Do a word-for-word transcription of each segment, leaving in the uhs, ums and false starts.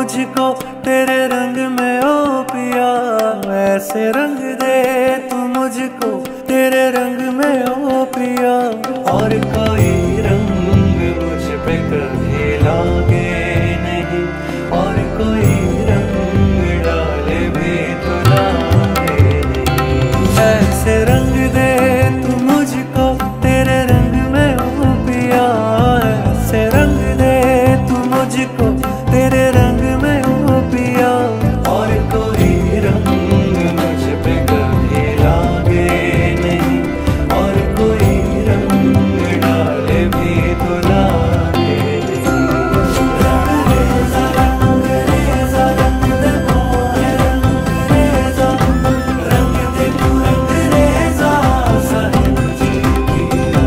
मुझको तेरे रंग में ओ पिया, ऐसे रंग दे तू मुझको तेरे रंग में ओ पिया। और कोई रंग मुझ पे कभी लागे नहीं, और कोई रंग डाले भी तो लागे नहीं। ऐसे रंग दे तू मुझको तेरे रंग में ओ पिया, ऐसे रंग दे तू मुझको तेरे रंग में ओ पिया। और कोई रंग मुझ पे कभी लागे नहीं, और कोई रंग डाले भी तो लागे नहीं। रंग रेजा रंग रेजा रंग दे मोहे रंग रेजा, रंग दे तू रंग रेजा साहिब जी पिया।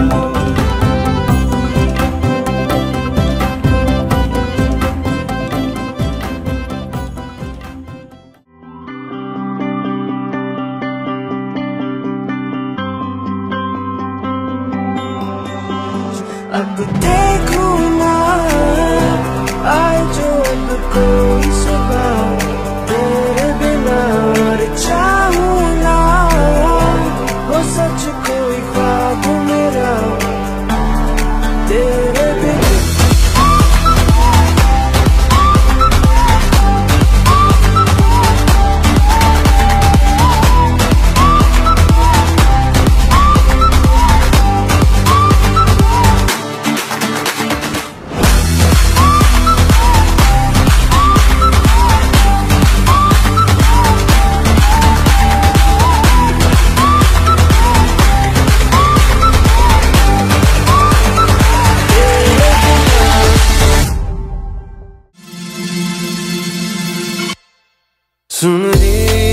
अब देखूं ना आए जो अब कोई सुबह तेरे बिना, और चाहूं ना हो सच कोई ख्वाब मेरा तेरे बिना। सुन रे